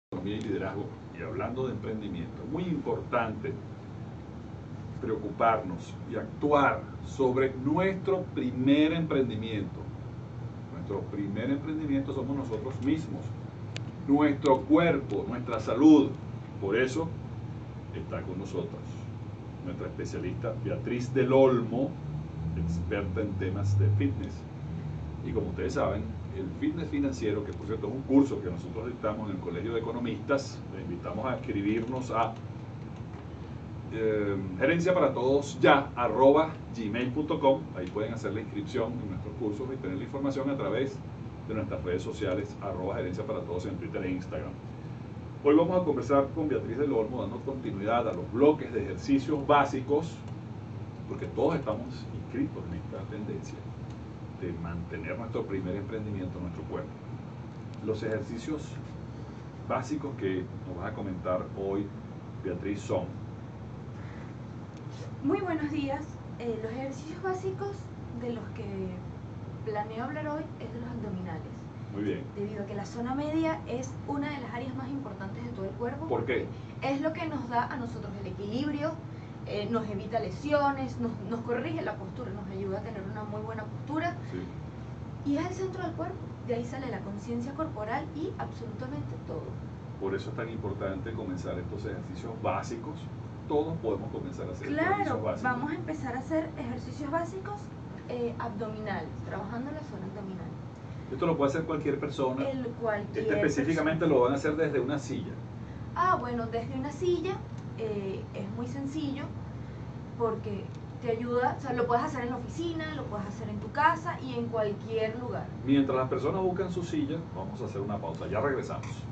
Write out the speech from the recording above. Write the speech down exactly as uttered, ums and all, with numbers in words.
Economía y liderazgo, y hablando de emprendimiento, muy importante preocuparnos y actuar sobre nuestro primer emprendimiento. Nuestro primer emprendimiento somos nosotros mismos, nuestro cuerpo, nuestra salud. Por eso está con nosotros nuestra especialista Beatriz del Olmo, experta en temas de fitness. Y como ustedes saben, el fitness financiero, que por cierto es un curso que nosotros dictamos en el Colegio de Economistas, les invitamos a escribirnos a eh, gerencia para todos ya arroba gmail punto com. Ahí pueden hacer la inscripción en nuestros cursos y tener la información a través de nuestras redes sociales arroba gerencia para todos en Twitter e Instagram. Hoy vamos a conversar con Beatriz del Olmo, dando continuidad a los bloques de ejercicios básicos, porque todos estamos inscritos en esta tendencia de mantener nuestro primer emprendimiento, nuestro cuerpo. Los ejercicios básicos que nos vas a comentar hoy, Beatriz, son... Muy buenos días. Eh, los ejercicios básicos de los que planeo hablar hoy es de los abdominales. Muy bien. Debido a que la zona media es una de las áreas más importantes de todo el cuerpo. ¿Por qué? Es lo que nos da a nosotros el equilibrio, eh, nos evita lesiones, nos, nos corrige la postura, nos ayuda a tener una muy buena postura. Sí. Y es el centro del cuerpo. De ahí sale la conciencia corporal y absolutamente todo. Por eso es tan importante comenzar estos ejercicios básicos. Todos podemos comenzar a hacer Claro, ejercicios básicos. vamos a empezar a hacer ejercicios básicos eh, abdominales, trabajando la zona abdominal. Esto lo puede hacer cualquier persona. El cualquier este específicamente persona. Lo van a hacer desde una silla. Ah, bueno, desde una silla eh, es muy sencillo porque te ayuda, o sea, lo puedes hacer en la oficina, lo puedes hacer en tu casa y en cualquier lugar. Mientras las personas buscan su silla, vamos a hacer una pausa. Ya regresamos.